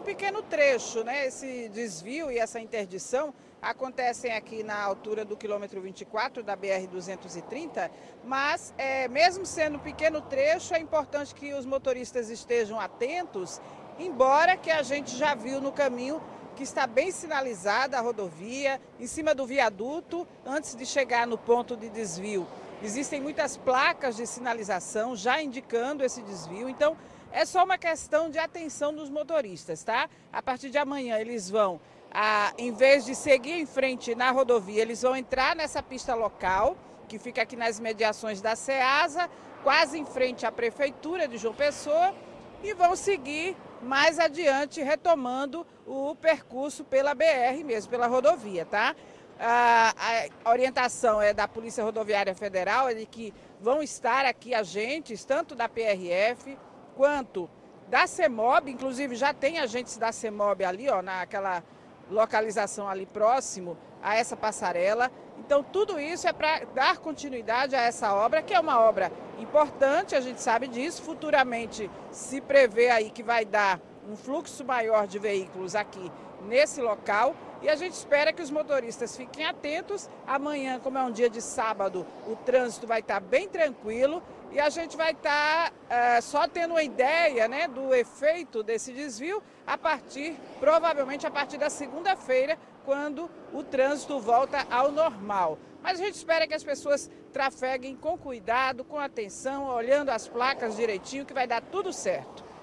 pequeno trecho, né? Esse desvio e essa interdição acontecem aqui na altura do quilômetro 24 da BR-230, mas mesmo sendo um pequeno trecho, é importante que os motoristas estejam atentos, embora que a gente já viu no caminho que está bem sinalizada a rodovia, em cima do viaduto, antes de chegar no ponto de desvio. Existem muitas placas de sinalização já indicando esse desvio, então é só uma questão de atenção dos motoristas, tá? A partir de amanhã eles vão, em vez de seguir em frente na rodovia, eles vão entrar nessa pista local, que fica aqui nas mediações da Ceasa, quase em frente à Prefeitura de João Pessoa, e vão seguir mais adiante, retomando o percurso pela BR mesmo, pela rodovia, tá? A orientação é da Polícia Rodoviária Federal, é de que vão estar aqui agentes, tanto da PRF quanto da CEMOB, inclusive já tem agentes da CEMOB ali, ó, naquela localização ali próximo a essa passarela. Então tudo isso é para dar continuidade a essa obra, que é uma obra importante, a gente sabe disso. Futuramente se prevê aí que vai dar um fluxo maior de veículos aqui nesse local e a gente espera que os motoristas fiquem atentos. Amanhã, como é um dia de sábado, o trânsito vai estar bem tranquilo e a gente vai estar só tendo uma ideia, né, do efeito desse desvio provavelmente a partir da segunda-feira, quando o trânsito volta ao normal. Mas a gente espera que as pessoas trafeguem com cuidado, com atenção, olhando as placas direitinho, que vai dar tudo certo.